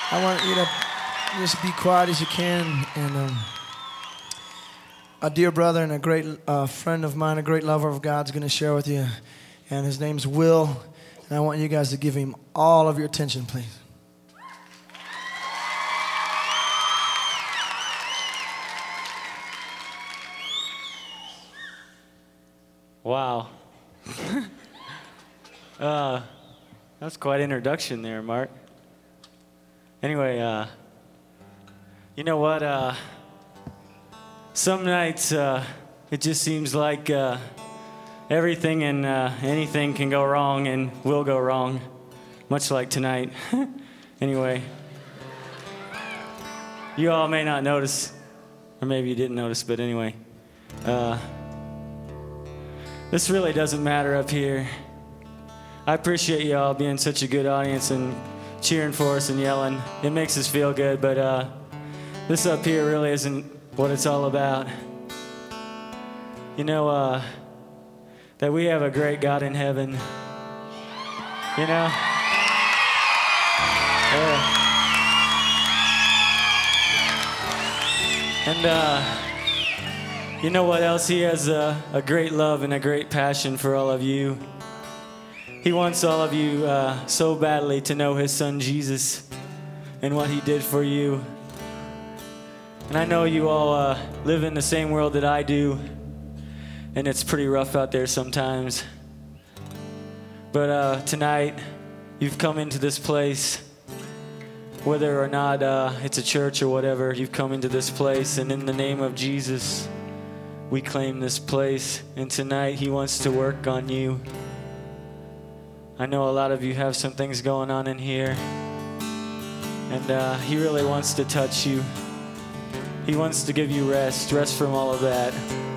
I want you to just be quiet as you can. And a dear brother and a great friend of mine, a great lover of God, is going to share with you. And his name's Will. And I want you guys to give him all of your attention, please. Wow. That's quite an introduction there, Mark. Anyway, you know what? Some nights it just seems like everything and anything can go wrong and will go wrong, much like tonight. Anyway, you all may not notice, or maybe you didn't notice, but anyway, this really doesn't matter up here. I appreciate you all being such a good audience and cheering for us and yelling. It makes us feel good, but this up here really isn't what it's all about. You know, that we have a great God in heaven. You know? And you know what else? He has a great love and a great passion for all of you. He wants all of you so badly to know his son Jesus and what he did for you. And I know you all live in the same world that I do, and it's pretty rough out there sometimes. But tonight, you've come into this place, whether or not it's a church or whatever, you've come into this place, and in the name of Jesus, we claim this place. And tonight, he wants to work on you. I know a lot of you have some things going on in here, and he really wants to touch you. He wants to give you rest from all of that.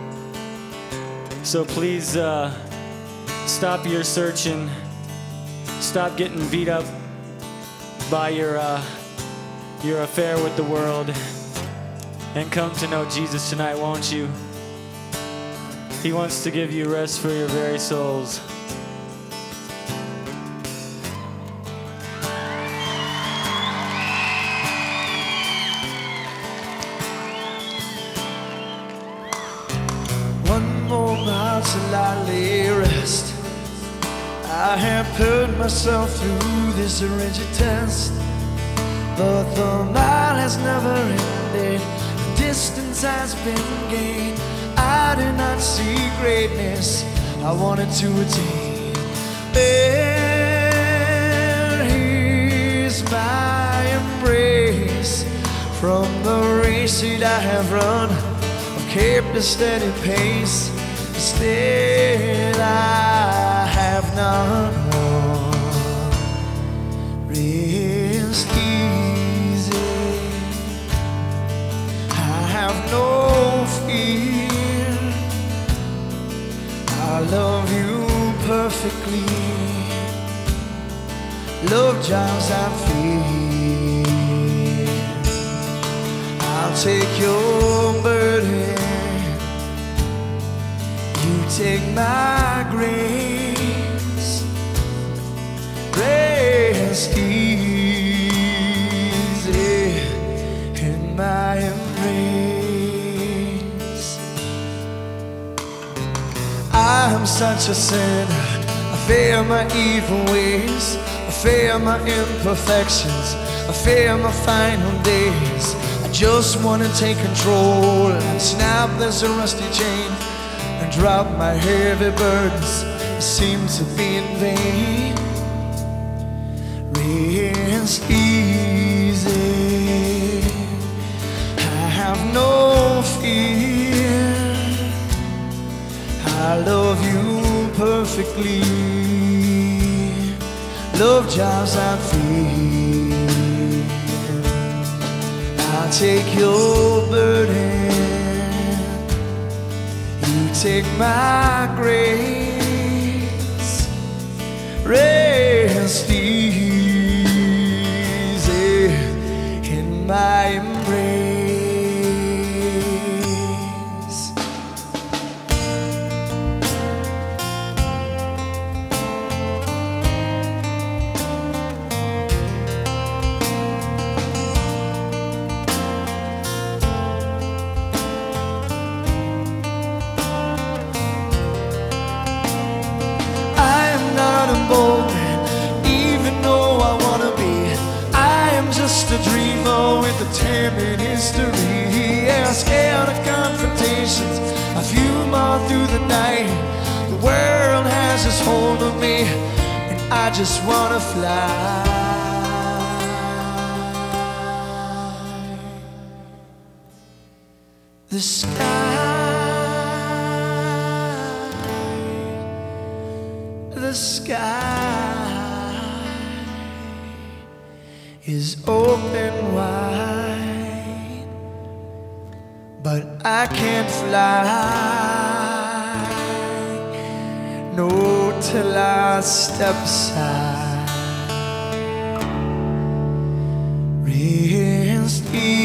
So please stop your searching, stop getting beat up by your affair with the world, and come to know Jesus tonight, won't you? He wants to give you rest for your very souls. Till I lay rest, I have put myself through this rigid test, but the mile has never ended, the distance has been gained. I do not see greatness I wanted to attain. There is my embrace from the race that I have run. I've kept a steady pace. Still I have not won. Rest easy, I have no fear. I love you perfectly. Love drives out fear. I'll take your burden, take my grace. Rest easy in my embrace. I am such a sinner, I fear my evil ways, I fear my imperfections, I fear my final days. I just want to take control and snap this rusty chain and drop my heavy burdens that seem to be in vain. Rest easy, I have no fear. I love you perfectly. Love drives out fear. I'll take your burden, take my grace. Rest easy in my embrace. just a dreamer with a timid history. Yeah, scared of confrontations, I fume through the night. The world has this hold of me, and I just wanna fly. The sky is open wide, but I can't fly, no, till I step aside. Rest